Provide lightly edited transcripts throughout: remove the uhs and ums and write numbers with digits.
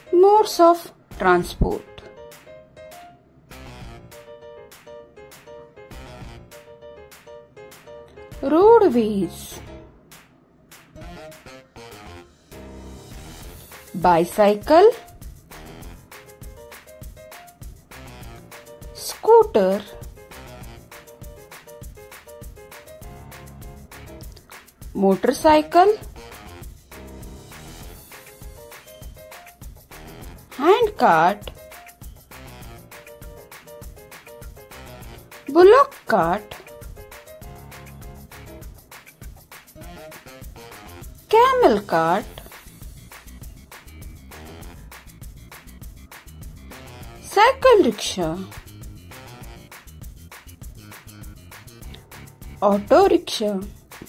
Modes of transport. Roadways. Bicycle, scooter, motorcycle, handcart, bullock cart, camel cart, cycle rickshaw, auto rickshaw,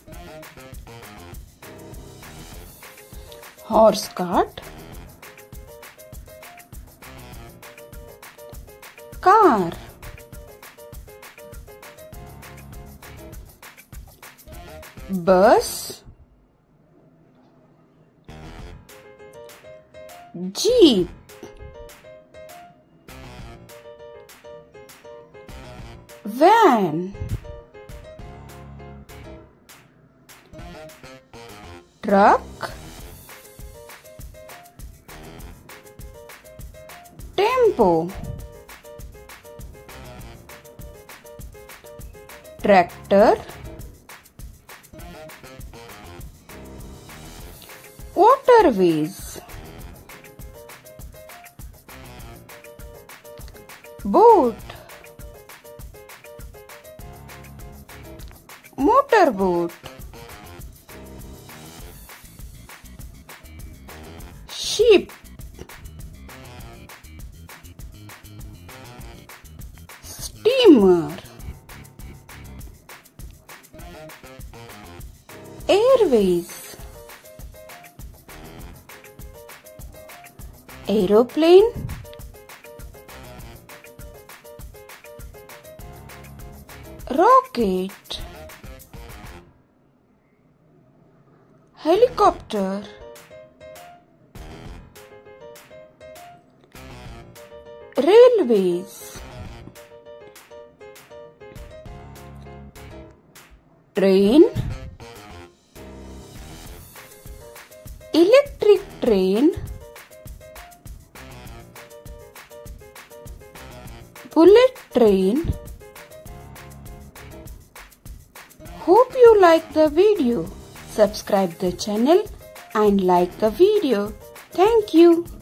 horse cart, car, bus, jeep, van, truck, tempo, tractor, waterways, boat, motorboat, ship, steamer, airways, aeroplane, rocket, helicopter, railways, train, electric train, bullet train. Hope you like the video. Subscribe the channel and like the video. Thank you.